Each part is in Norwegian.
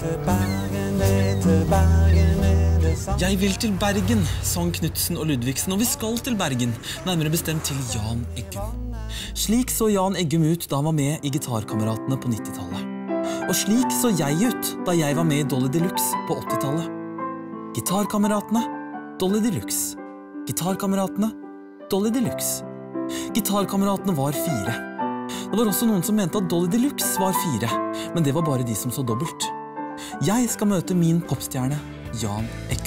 Jeg vil til Bergen, sang Knudsen og Ludvigsen, og vi skal til Bergen, nærmere bestemt til Jan Eggum. Slik så Jan Eggum ut da han var med i Gitarkameratene på 90-tallet. Og slik så jeg ut da jeg var med i Dolly Deluxe på 80-tallet. Gitarkameratene, Dolly Deluxe. Gitarkameratene, Dolly Deluxe. Gitarkameratene var 4. Det var også noen som mente at Dolly Deluxe var 4, men det var bare de som så dobbelt. Jeg skal møte min popstjerne, Jan Eggum.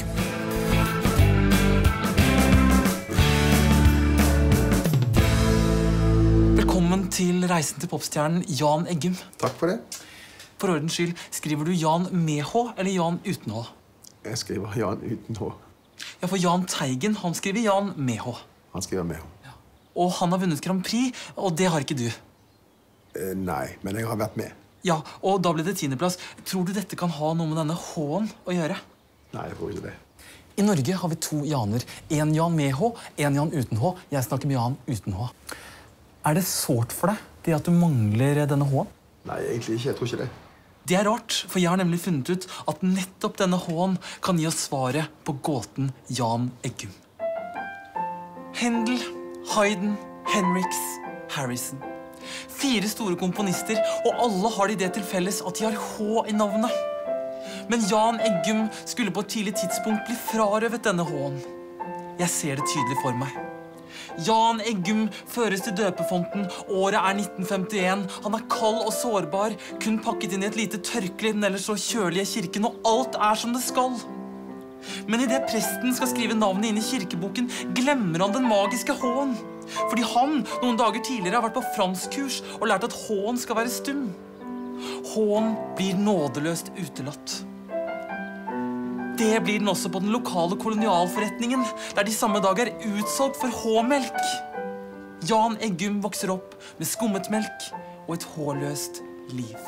Velkommen til reisen til popstjernen Jan Eggum. Takk for det. For ordens skyld, skriver du Jan med H eller Jan uten H? Jeg skriver Jan uten H. Ja, for Jan Teigen, han skriver Jan med H. Han skriver med H. Ja. Og han har vunnet Grand Prix, og det har ikke du. Nei, men jeg har vært med. Ja, og da ble det 10. plass. Tror du dette kan ha noe med denne H-en å gjøre? Nei, jeg tror ikke det. I Norge har vi 2 Janer. En Jan med H, en Jan uten H. Jeg snakker med Jan uten H. Er det sårt for deg, det at du mangler denne H-en? Nei, egentlig ikke. Jeg tror ikke det. Det er rart, for jeg har nemlig funnet ut at nettopp denne H-en kan gi oss svaret på gåten Jan Eggum. Händel, Haydn, Henriks, Harrison. 4 store komponister, og alle har de det til felles at de har H i navnet. Men Jan Eggum skulle på et tidlig tidspunkt bli frarøvet denne H-en. Jeg ser det tydelig for meg. Jan Eggum føres til døpefonten. Året er 1951. Han er kald og sårbar, kun pakket inn i et lite tørkle i den ellers så kjølige kirken, og alt er som det skal. Men i det presten skal skrive navnet inn i kirkeboken, glemmer han den magiske H-en. Fordi han noen dager tidligere har vært på franskkurs og lært at H-en skal være stum. H-en blir nådeløst utelatt. Det blir den også på den lokale kolonialforretningen, der de samme dag er utsolgt for H-melk. Jan Eggum vokser opp med skummet melk og et hårløst liv.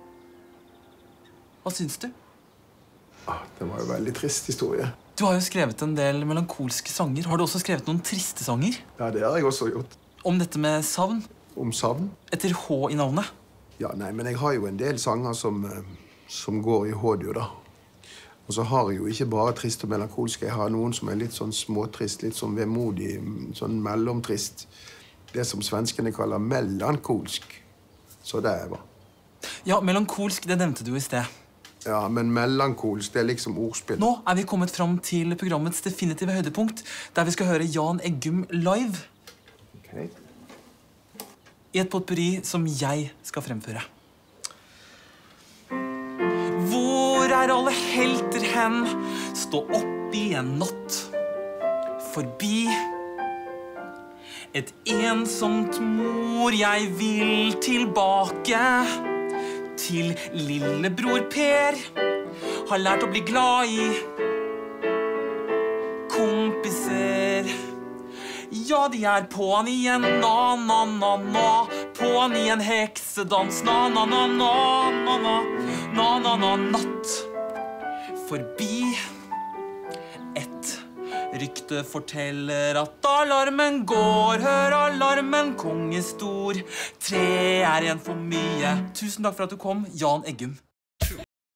Hva syns du? Det var jo en veldig trist historie. Du har jo skrevet en del melankolske sanger. Har du også skrevet noen triste sanger? Ja, det har jeg også gjort. Om dette med savn? Om savn? Etter H i navnet? Ja, nei, men jeg har jo en del sanger som går i H-dur, da. Og så har jeg jo ikke bare trist og melankolsk. Jeg har noen som er litt sånn småtrist, litt sånn vemodig, sånn mellomtrist. Det som svenskene kaller melankolsk. Så det er bra. Ja, melankolsk, det nevnte du i sted. Ja, men melankolsk, det er liksom ordspill. Nå er vi kommet fram til programmets definitive høydepunkt, der vi skal høre Jan Eggum live. Okay. I et potpourri som jeg skal fremføre. Hvor er alle helter hen? Stå opp i en natt. Forbi et ensomt mor, jeg vil tilbake til lillebror Per. Har lært å bli glad i kompiser. Ja, de er på'n igjen, na-na-na-na. På'n i en heksedans, na-na-na-na-na-na. Na-na-na-natt. Forbi. Et rykte forteller at alarmen går. Hør alarmen, kongestor. 3 er en for mye. Tusen takk for at du kom, Jan Eggum.